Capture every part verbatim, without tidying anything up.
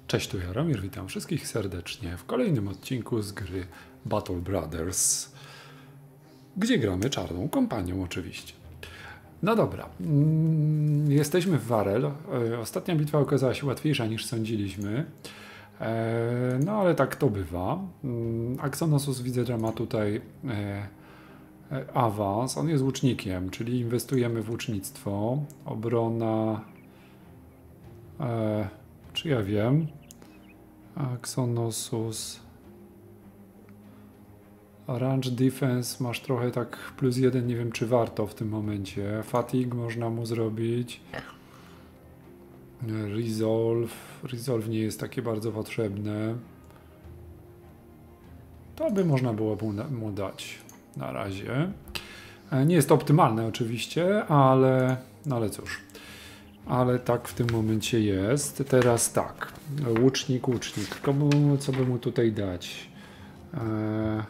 Cześć, tu Jaromir, witam wszystkich serdecznie w kolejnym odcinku z gry Battle Brothers, gdzie gramy czarną kompanią oczywiście. No dobra, jesteśmy w Warel. Ostatnia bitwa okazała się łatwiejsza niż sądziliśmy, no ale tak to bywa. Axonosus, widzę, że ma tutaj awans, on jest łucznikiem, czyli inwestujemy w łucznictwo, obrona, czy ja wiem, Axonosus, range defense masz trochę tak plus jeden, nie wiem czy warto w tym momencie. Fatigue można mu zrobić. Resolve, resolve nie jest takie bardzo potrzebne. To by można było mu dać na razie. Nie jest to optymalne oczywiście, ale, no ale cóż. Ale tak w tym momencie jest. Teraz tak. Łucznik, łucznik. Komu, co by mu tutaj dać? Eee,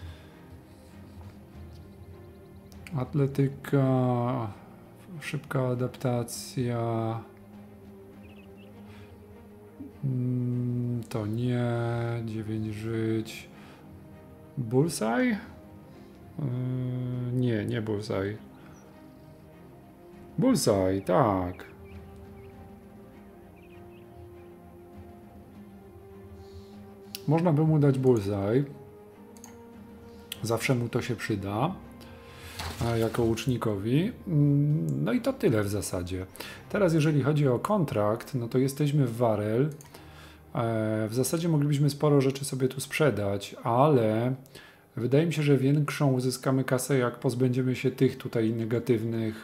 atletyka, szybka adaptacja. Mm, to nie. dziewięć żyć. Bullseye? Eee, nie, nie bullseye. Bullseye, tak. Można by mu dać bullseye. Zawsze mu to się przyda. Jako łucznikowi. No i to tyle w zasadzie. Teraz jeżeli chodzi o kontrakt, no to jesteśmy w Warel. W zasadzie moglibyśmy sporo rzeczy sobie tu sprzedać, ale wydaje mi się, że większą uzyskamy kasę, jak pozbędziemy się tych tutaj negatywnych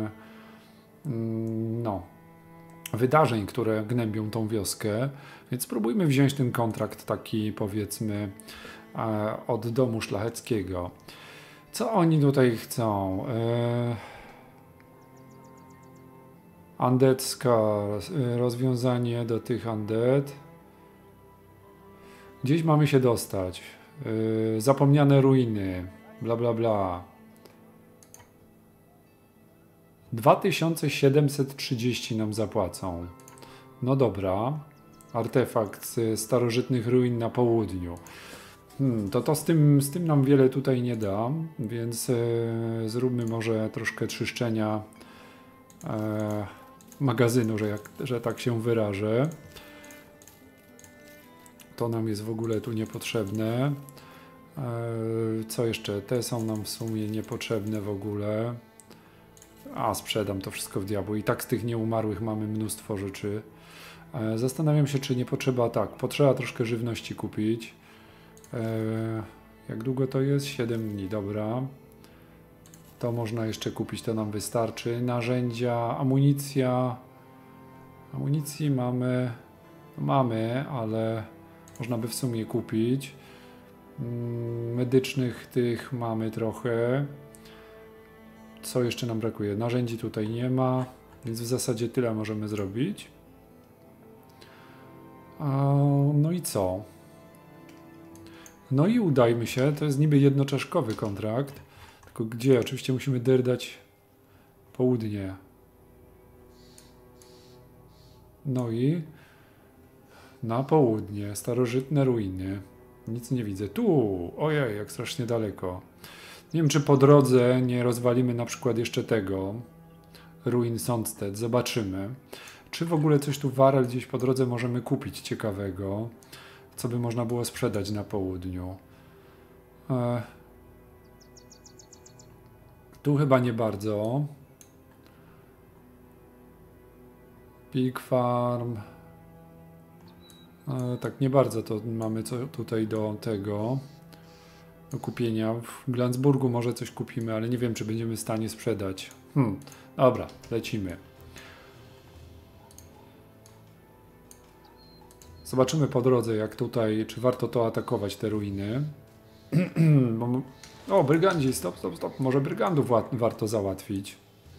no, wydarzeń, które gnębią tą wioskę. Więc spróbujmy wziąć ten kontrakt taki, powiedzmy, od domu szlacheckiego. Co oni tutaj chcą? Undead Scar, rozwiązanie do tych undead. Gdzieś mamy się dostać. Zapomniane ruiny, bla bla bla. dwa tysiące siedemset trzydzieści nam zapłacą. No dobra. Artefakt z starożytnych ruin na południu. Hmm, to to z tym, z tym nam wiele tutaj nie da, więc e, zróbmy może troszkę czyszczenia e, magazynu, że, jak, że tak się wyrażę. To nam jest w ogóle tu niepotrzebne. E, co jeszcze? Te są nam w sumie niepotrzebne w ogóle. A, sprzedam to wszystko w diabły. I tak z tych nieumarłych mamy mnóstwo rzeczy. E, zastanawiam się, czy nie potrzeba, tak, potrzeba troszkę żywności kupić. E, jak długo to jest? siedem dni, dobra. To można jeszcze kupić, to nam wystarczy. Narzędzia, amunicja. Amunicji mamy, mamy, ale można by w sumie kupić. Medycznych tych mamy trochę. Co jeszcze nam brakuje? Narzędzi tutaj nie ma, więc w zasadzie tyle możemy zrobić. No i co? No i udajmy się, to jest niby jednoczaszkowy kontrakt, tylko gdzie? Oczywiście musimy derdać południe. No i na południe, starożytne ruiny. Nic nie widzę. Tu, ojej, jak strasznie daleko. Nie wiem, czy po drodze nie rozwalimy na przykład jeszcze tego, ruin Sondstedt. Zobaczymy. Czy w ogóle coś tu w Warel gdzieś po drodze możemy kupić ciekawego, co by można było sprzedać na południu. E, tu chyba nie bardzo. Pig Farm. E, tak nie bardzo to mamy co tutaj do tego, do kupienia. W Glansburgu może coś kupimy, ale nie wiem, czy będziemy w stanie sprzedać. Hmm, dobra, lecimy. Zobaczymy po drodze, jak tutaj, czy warto to atakować, te ruiny. O, brygandzi, stop, stop, stop. Może brygandów warto załatwić.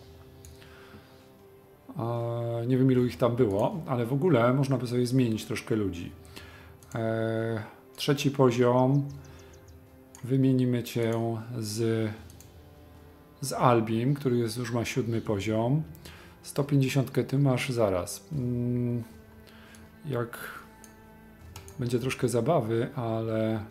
Eee, nie wiem, ilu ich tam było, ale w ogóle można by sobie zmienić troszkę ludzi. Eee, trzeci poziom. Wymienimy cię z, z Albim, który jest, już ma siódmy poziom. sto pięćdziesiąt ty masz zaraz. Hmm, jak... Będzie troszkę zabawy, ale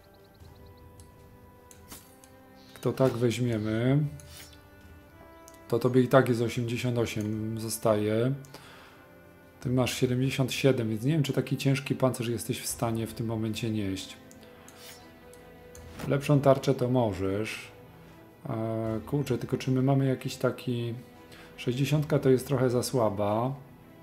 to tak weźmiemy, to tobie i tak jest osiemdziesiąt osiem, zostaje. Ty masz siedemdziesiąt siedem, więc nie wiem, czy taki ciężki pancerz jesteś w stanie w tym momencie nieść. Lepszą tarczę to możesz. Eee, kurczę, tylko czy my mamy jakiś taki... sześćdziesiąt to jest trochę za słaba.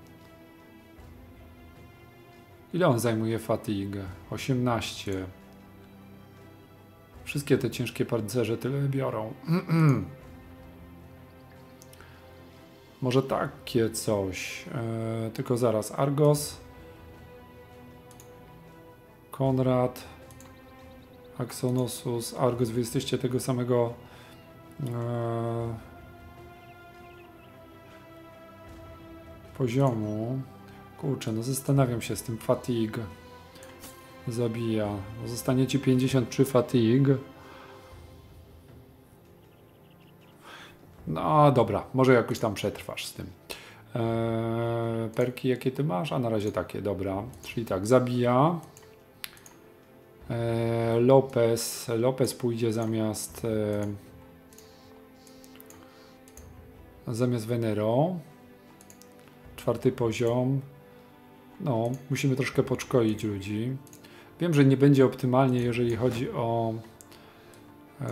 Ile on zajmuje fatigue? osiemnaście. Wszystkie te ciężkie pancerze tyle biorą. Może takie coś. Eee, tylko zaraz. Argos. Konrad. Axonosus. Argos, wy jesteście tego samego... Eee, poziomu. Kurczę, no zastanawiam się z tym fatigue. Zabija. Zostanie ci pięćdziesiąt trzy fatigue. No dobra, może jakoś tam przetrwasz z tym. Eee, perki jakie ty masz? A na razie takie, dobra. Czyli tak, zabija. Eee, Lopez. Lopez pójdzie zamiast e, zamiast Venero. Czwarty poziom. No, musimy troszkę podszkolić ludzi. Wiem, że nie będzie optymalnie, jeżeli chodzi o e,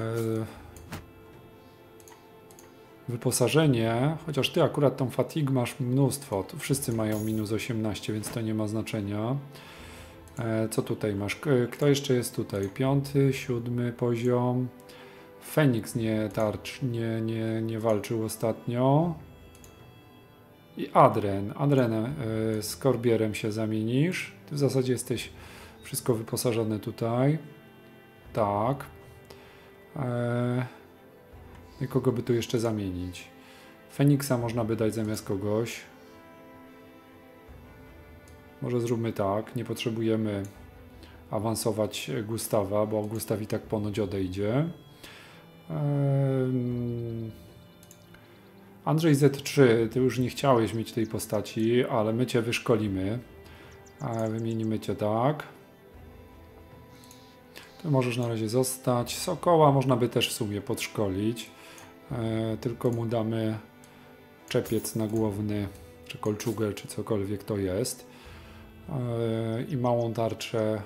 wyposażenie, chociaż ty akurat tą fatigue masz mnóstwo. Tu wszyscy mają minus osiemnaście, więc to nie ma znaczenia. E, co tutaj masz? Kto jeszcze jest tutaj? Piąty, siódmy poziom. Feniks nie tarcz, nie, nie, nie walczył ostatnio. I Adren. Adren e, z Korbierem się zamienisz. Ty w zasadzie jesteś wszystko wyposażone tutaj. Tak. E, I kogo by tu jeszcze zamienić? Feniksa można by dać zamiast kogoś. Może zróbmy tak. Nie potrzebujemy awansować Gustawa, bo Gustaw i tak ponoć odejdzie. Eee, Andrzej Z trzy, ty już nie chciałeś mieć tej postaci, ale my cię wyszkolimy. A wymienimy cię tak. Ty możesz na razie zostać. Sokoła można by też w sumie podszkolić. E, tylko mu damy czepiec nagłowny, czy kolczugę, czy cokolwiek to jest. E, I małą tarczę.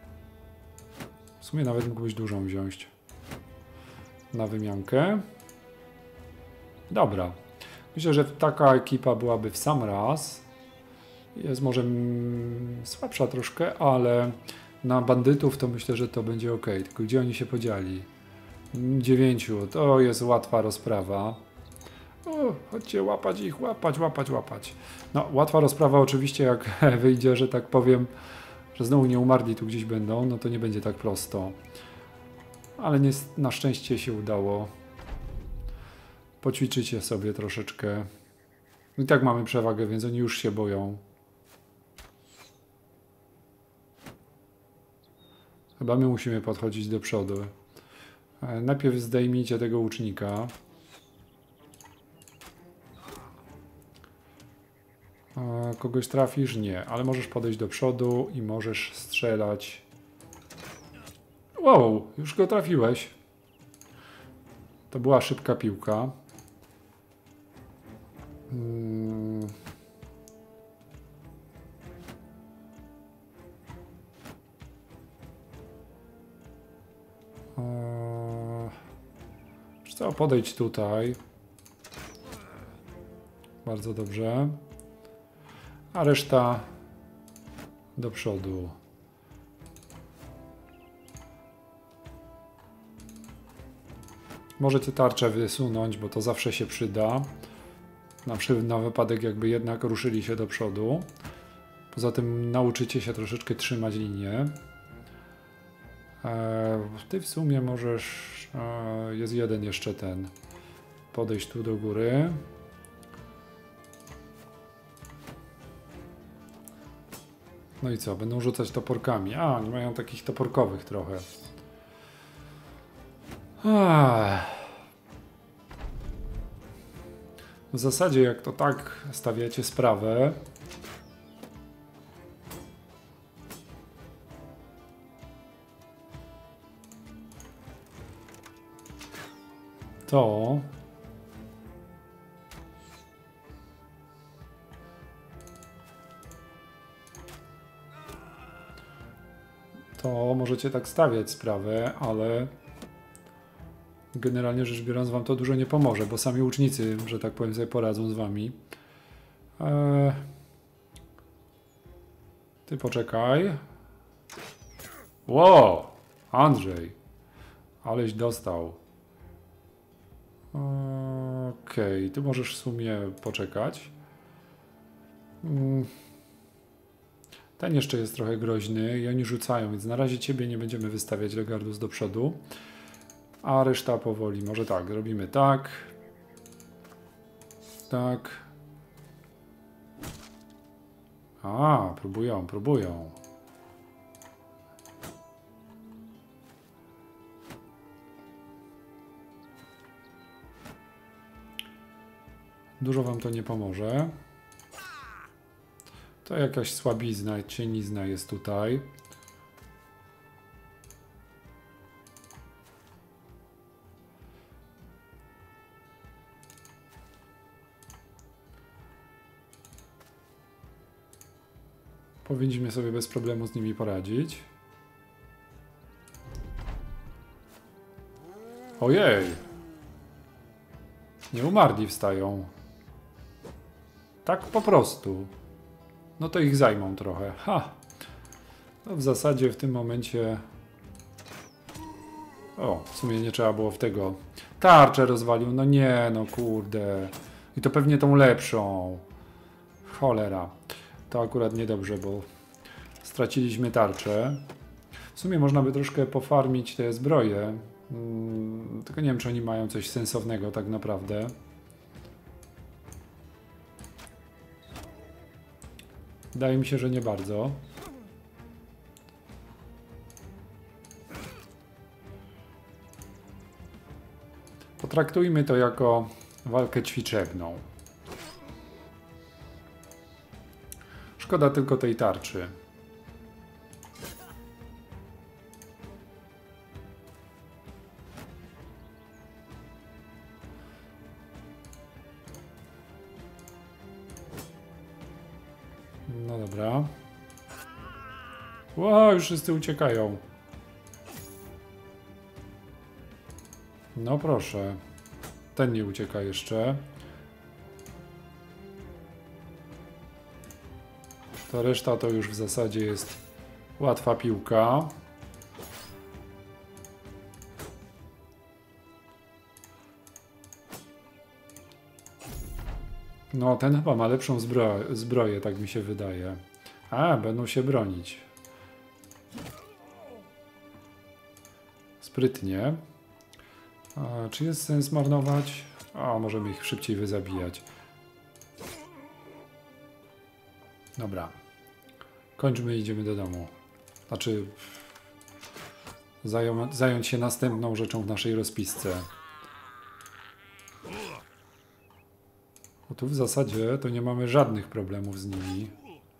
W sumie nawet mógłbyś dużą wziąć na wymiankę. Dobra. Myślę, że taka ekipa byłaby w sam raz. Jest może mm, słabsza troszkę, ale na bandytów to myślę, że to będzie ok. Tylko gdzie oni się podzieli? Dziewięciu. To jest łatwa rozprawa. O, chodźcie łapać ich, łapać, łapać, łapać. No, łatwa rozprawa oczywiście, jak wyjdzie, że tak powiem, że znowu nie umarli tu gdzieś będą, no to nie będzie tak prosto. Ale nie, na szczęście się udało. Poćwiczycie sobie troszeczkę. I tak mamy przewagę, więc oni już się boją. Chyba my musimy podchodzić do przodu. Najpierw zdejmijcie tego łucznika. Kogoś trafisz? Nie, ale możesz podejść do przodu i możesz strzelać. Wow, już go trafiłeś. To była szybka piłka. Hmm. Eee, co, podejdź tutaj. Bardzo dobrze. A reszta do przodu. Możecie tarczę wysunąć, bo to zawsze się przyda. Na, na wypadek jakby jednak ruszyli się do przodu. Poza tym nauczycie się troszeczkę trzymać linię. Eee, ty w sumie możesz... Eee, jest jeden jeszcze ten. Podejść tu do góry. No i co? Będą rzucać toporkami. A, oni mają takich toporkowych trochę. Ach. W zasadzie jak to tak stawiacie sprawę, To... To możecie tak stawiać sprawę, ale generalnie rzecz biorąc wam to dużo nie pomoże, bo sami łucznicy, że tak powiem, sobie poradzą z wami. Eee... Ty poczekaj. Wow! Andrzej. Aleś dostał. Okej, okay, ty możesz w sumie poczekać. Ten jeszcze jest trochę groźny i oni rzucają, więc na razie ciebie nie będziemy wystawiać, Legardus, do przodu. A reszta powoli. Może tak, robimy tak. Tak. A, próbują, próbują. Dużo wam to nie pomoże. To jakaś słabizna, cienizna jest tutaj. Powinniśmy sobie bez problemu z nimi poradzić. Ojej! Nieumarli wstają. Tak po prostu. No to ich zajmą trochę. Ha! No w zasadzie w tym momencie... O, w sumie nie trzeba było w tego... Tarczę rozwalił. No nie, no kurde. I to pewnie tą lepszą. Cholera. To akurat niedobrze, bo straciliśmy tarczę. W sumie można by troszkę pofarmić te zbroje. Hmm, tylko nie wiem, czy oni mają coś sensownego tak naprawdę. Wydaje mi się, że nie bardzo. Potraktujmy to jako walkę ćwiczebną. Szkoda tylko tej tarczy. No dobra. Wow, już wszyscy uciekają. No proszę. Ten nie ucieka jeszcze. Ta reszta to już w zasadzie jest łatwa piłka. No, ten chyba ma lepszą zbro zbroję, tak mi się wydaje. A, będą się bronić. Sprytnie. A, czy jest sens marnować? A, możemy ich szybciej wyzabijać. Dobra. Kończmy i idziemy do domu. Znaczy... Zają zająć się następną rzeczą w naszej rozpisce. Bo tu w zasadzie to nie mamy żadnych problemów z nimi.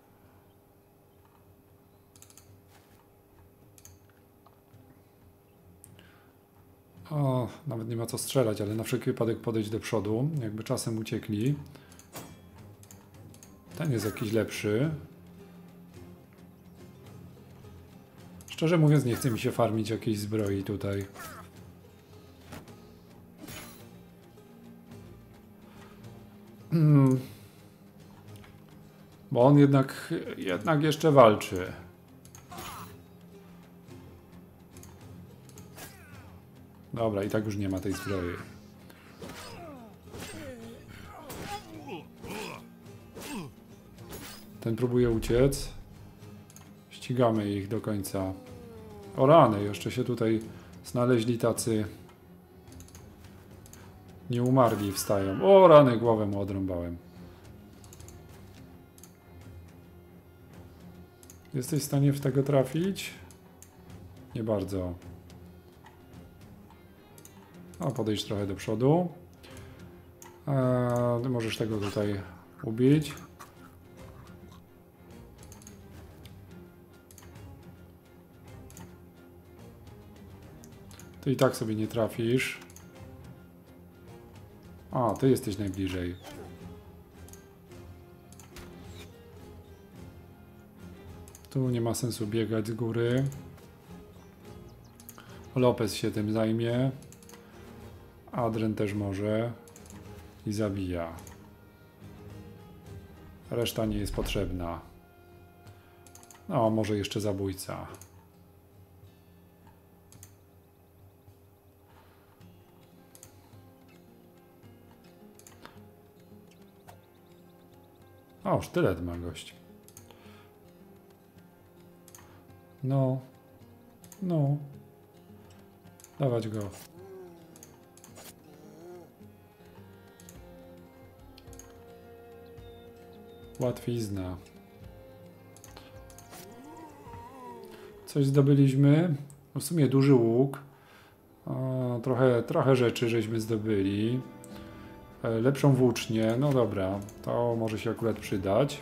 O, nawet nie ma co strzelać, ale na wszelki wypadek podejść do przodu. Jakby czasem uciekli. Ten jest jakiś lepszy. Szczerze mówiąc, nie chce mi się farmić jakiejś zbroi tutaj. Hmm. Bo on jednak, jednak jeszcze walczy. Dobra, i tak już nie ma tej zbroi. Ten próbuje uciec. Ścigamy ich do końca. O rany, jeszcze się tutaj znaleźli tacy nieumarli, wstają. O rany, głowę mu odrąbałem. Jesteś w stanie w tego trafić? Nie bardzo. A podejść trochę do przodu. Eee, możesz tego tutaj ubić. Ty i tak sobie nie trafisz. A, ty jesteś najbliżej. Tu nie ma sensu biegać z góry. Lopez się tym zajmie. Adren też może. I zabija. Reszta nie jest potrzebna. No, może jeszcze zabójca. O, sztylet ma gość. No. No. Dawać go. Łatwizna. Coś zdobyliśmy. W sumie duży łuk. O, trochę, trochę rzeczy żeśmy zdobyli. E, lepszą włócznię. No dobra, to może się akurat przydać.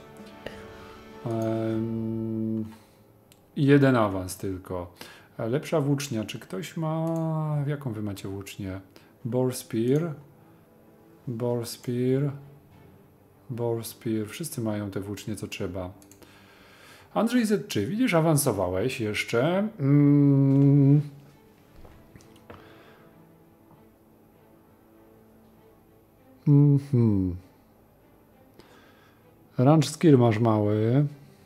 Ehm, I jeden awans tylko. E, lepsza włócznia. Czy ktoś ma... Jaką wy macie włócznię? Boar Spear. Boar Spear. Boar Spear. Wszyscy mają te włócznie, co trzeba. Andrzej Z trzy, widzisz, awansowałeś jeszcze. Mm. Mm-hmm. Ranch skill masz mały.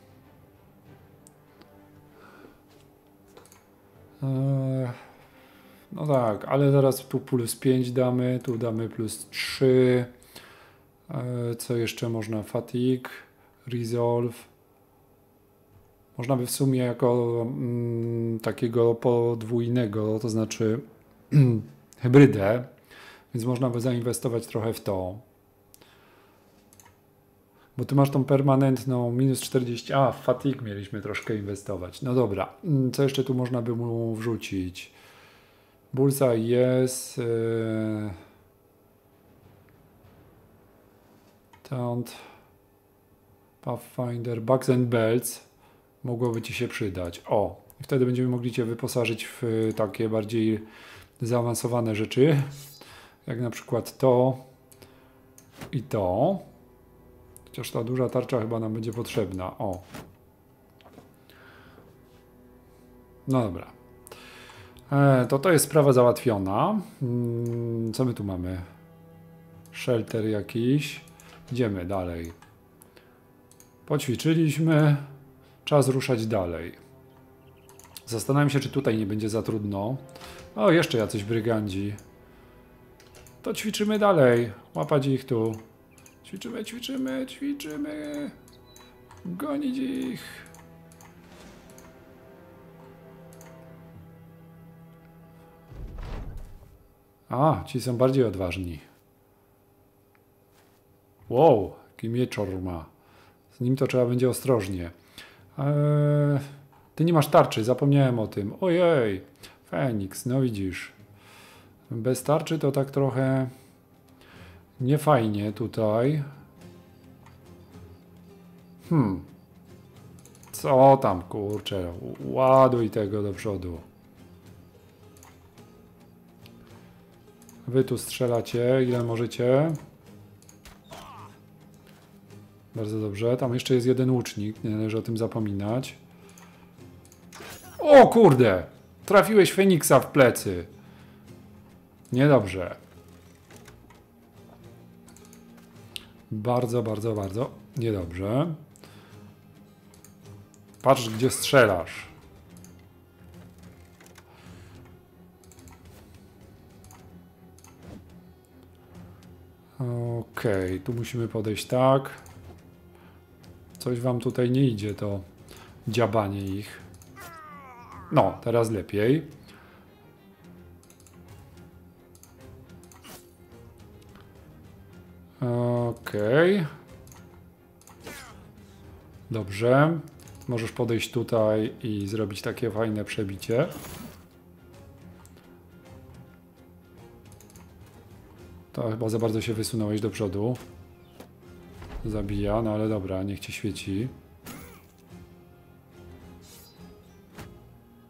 Eee, no tak, ale zaraz tu plus pięć damy, tu damy plus trzy. Eee, co jeszcze można? Fatigue, Resolve. Można by w sumie jako mm, takiego podwójnego, to znaczy hybrydę, więc można by zainwestować trochę w to. Bo tu masz tą permanentną minus czterdzieści, a w fatigue mieliśmy troszkę inwestować. No dobra, co jeszcze tu można by mu wrzucić? Bullseye jest. Yy... Taunt. Pathfinder, Bugs and Belts. Mogłoby ci się przydać. O, i wtedy będziemy mogli cię wyposażyć w takie bardziej zaawansowane rzeczy. Jak na przykład to i to. Chociaż ta duża tarcza chyba nam będzie potrzebna. O. No dobra. E, to to jest sprawa załatwiona. Hmm, co my tu mamy? Shelter jakiś. Idziemy dalej. Poćwiczyliśmy. Czas ruszać dalej. Zastanawiam się, czy tutaj nie będzie za trudno. O, jeszcze jacyś brygandzi. To ćwiczymy dalej. Łapać ich tu. Ćwiczymy, ćwiczymy, ćwiczymy. Gonić ich. A, ci są bardziej odważni. Wow, jaki mieczor ma. Z nim to trzeba będzie ostrożnie. Eee, ty nie masz tarczy, zapomniałem o tym. Ojej, Feniks, no widzisz. Bez tarczy to tak trochę niefajnie tutaj. Hmm. Co tam, kurczę, ładuj tego do przodu. Wy tu strzelacie, ile możecie. Bardzo dobrze. Tam jeszcze jest jeden łucznik. Nie należy o tym zapominać. O kurde! Trafiłeś Feniksa w plecy. Niedobrze. Bardzo, bardzo, bardzo niedobrze. Patrz, gdzie strzelasz. Okej, okay, tu musimy podejść tak. Coś wam tutaj nie idzie, to dziabanie ich. No, teraz lepiej. Okej. Okay. Dobrze. Możesz podejść tutaj i zrobić takie fajne przebicie. To chyba za bardzo się wysunąłeś do przodu. Zabija, no ale dobra, niech ci świeci.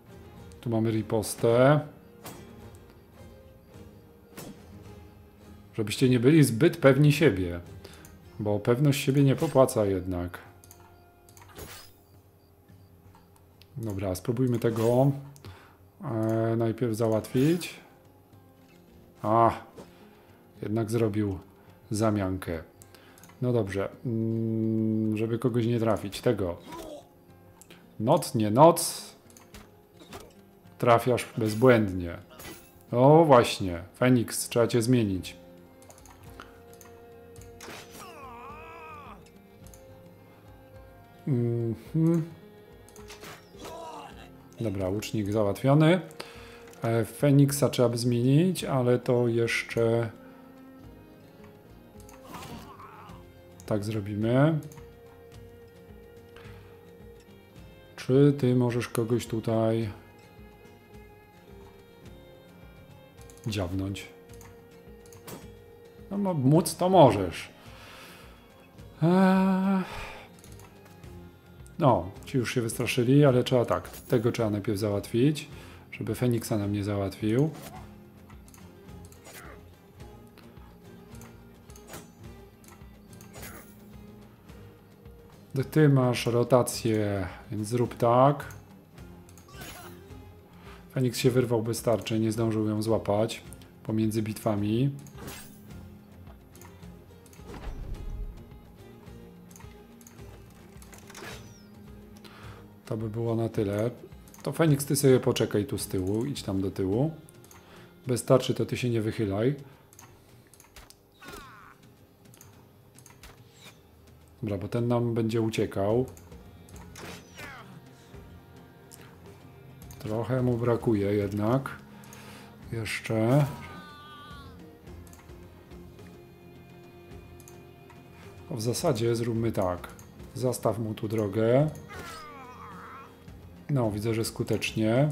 Tu mamy ripostę. Żebyście nie byli zbyt pewni siebie, bo pewność siebie nie popłaca jednak. Dobra, spróbujmy tego e, najpierw załatwić. A, jednak zrobił zamiankę. No dobrze, mm, żeby kogoś nie trafić. Tego. Noc, nie noc. Trafiasz bezbłędnie. O właśnie, Feniks, trzeba cię zmienić. Mhm. Dobra, łucznik załatwiony. Feniksa trzeba by zmienić, ale to jeszcze tak zrobimy. Czy ty możesz kogoś tutaj dziabnąć? No, móc to możesz. Eee... No, ci już się wystraszyli, ale trzeba tak. Tego trzeba najpierw załatwić, żeby Feniksa nam nie załatwił. Ty masz rotację, więc zrób tak. Feniks się wyrwał bez tarczy, nie zdążył ją złapać pomiędzy bitwami. To by było na tyle. To Feniks, ty sobie poczekaj tu z tyłu, idź tam do tyłu. Bez tarczy to ty się nie wychylaj. Dobra, bo ten nam będzie uciekał. Trochę mu brakuje jednak. Jeszcze. O, w zasadzie zróbmy tak. Zastaw mu tu drogę. No, widzę, że skutecznie.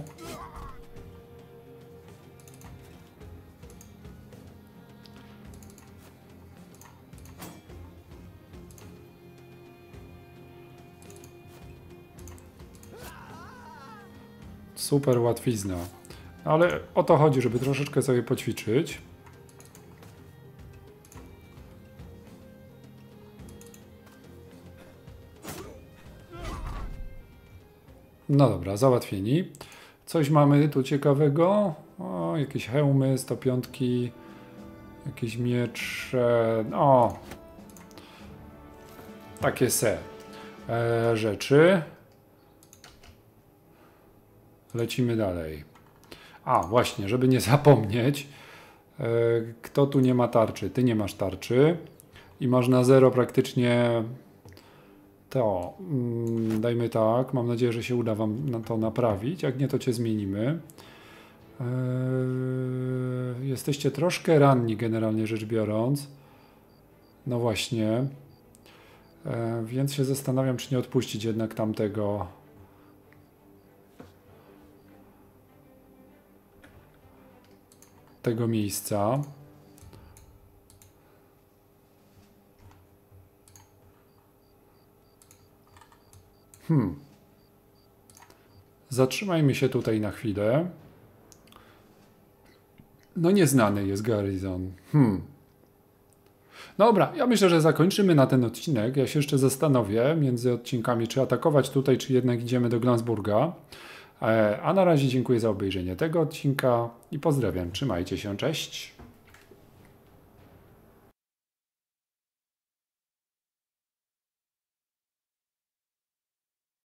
Super łatwizna. Ale o to chodzi, żeby troszeczkę sobie poćwiczyć. No dobra, załatwieni. Coś mamy tu ciekawego. O, jakieś hełmy, sto pięć, jakieś miecze. O, takie se e, rzeczy. Lecimy dalej. A, właśnie, żeby nie zapomnieć, e, kto tu nie ma tarczy? Ty nie masz tarczy i masz na zero praktycznie to. Mm, dajmy tak, mam nadzieję, że się uda wam na to naprawić, jak nie, to cię zmienimy. E, jesteście troszkę ranni generalnie rzecz biorąc. No właśnie. E, więc się zastanawiam, czy nie odpuścić jednak tamtego tego miejsca. Hmm. Zatrzymajmy się tutaj na chwilę. No nieznany jest Garrison. Hmm. Dobra, ja myślę, że zakończymy na ten odcinek. Ja się jeszcze zastanowię między odcinkami, czy atakować tutaj, czy jednak idziemy do Glansburga. A na razie dziękuję za obejrzenie tego odcinka i pozdrawiam. Trzymajcie się, cześć!